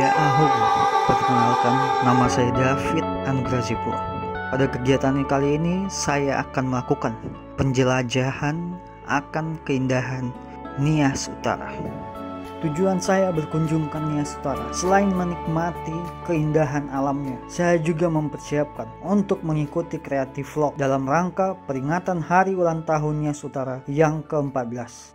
Ya perkenalkan, nama saya David Anugrah. Pada kegiatan kali ini saya akan melakukan penjelajahan akan keindahan Nias Utara. Tujuan saya berkunjung ke Nias Utara, selain menikmati keindahan alamnya, saya juga mempersiapkan untuk mengikuti kreatif vlog dalam rangka peringatan hari ulang tahun Nias Utara yang ke-14.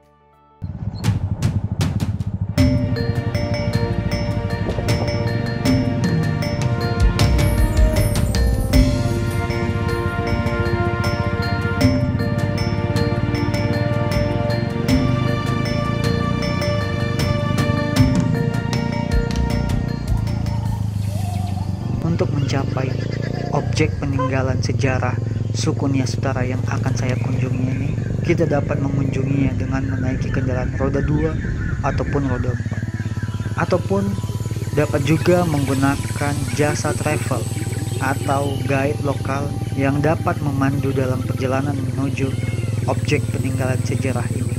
Untuk mencapai objek peninggalan sejarah suku Nias Utara yang akan saya kunjungi ini, kita dapat mengunjunginya dengan menaiki kendaraan roda 2 ataupun roda 4, ataupun dapat juga menggunakan jasa travel atau guide lokal yang dapat memandu dalam perjalanan menuju objek peninggalan sejarah ini.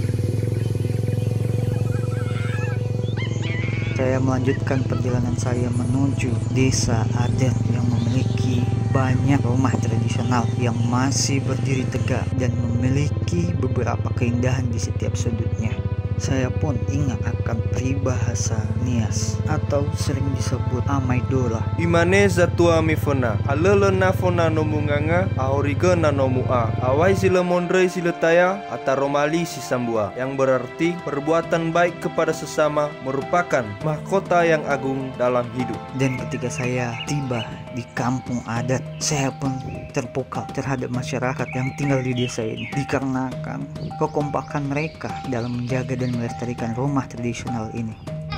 Saya melanjutkan perjalanan saya menuju desa adat yang memiliki banyak rumah tradisional yang masih berdiri tegak dan memiliki beberapa keindahan di setiap sudutnya. Saya pun ingat akan peribahasa Nias atau sering disebut Amaidola. Imane zatua mifona, alele nafona nomunganga, ahoriga nanomua, awai sila mondre sila taya, ataromali sisambua, yang berarti perbuatan baik kepada sesama merupakan mahkota yang agung dalam hidup. Dan ketika saya tiba di kampung adat, saya pun terpukau terhadap masyarakat yang tinggal di desa ini, dikarenakan kekompakan mereka dalam menjaga dan melestarikan rumah tradisional ini.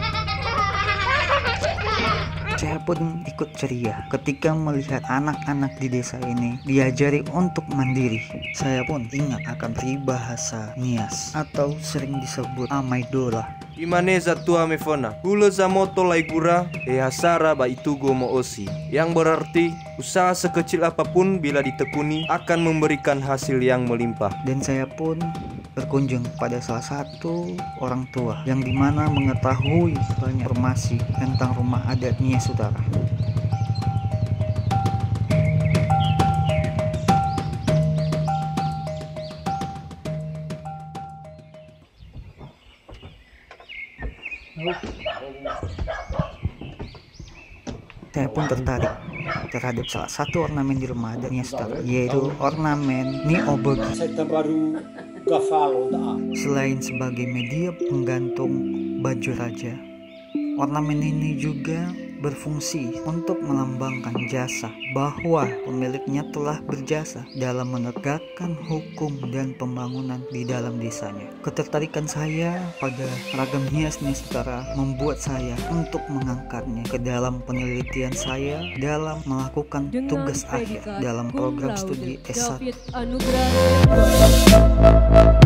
Saya pun ikut ceria ketika melihat anak-anak di desa ini diajari untuk mandiri. Saya pun ingat akan peribahasa Nias atau sering disebut Amaidola. Imane zatua mefona, hula zamoto laigura, hasara baitugo moosi, yang berarti usaha sekecil apapun bila ditekuni akan memberikan hasil yang melimpah. Dan saya pun berkunjung pada salah satu orang tua yang dimana mengetahui banyak informasi tentang rumah adat Nias Utara. Saya pun tertarik terhadap salah satu ornamen di rumah adat Nias Utara, yaitu ornamen Niobogi. Selain sebagai media penggantung baju raja, ornamen ini juga berfungsi untuk melambangkan jasa bahwa pemiliknya telah berjasa dalam menegakkan hukum dan pembangunan di dalam desanya. Ketertarikan saya pada ragam Nias Utara membuat saya untuk mengangkatnya ke dalam penelitian saya dalam melakukan tugas akhir dalam program studi S1.